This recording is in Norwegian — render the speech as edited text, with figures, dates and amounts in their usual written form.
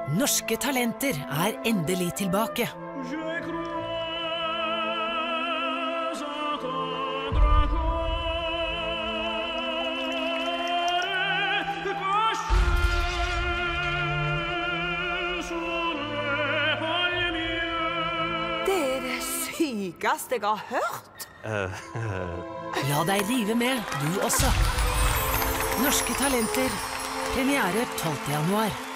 Norske Talenter er endelig tilbake. Det er det sykeste jeg har hørt. La deg rive med, du også. Norske Talenter. Premiere 12. januar.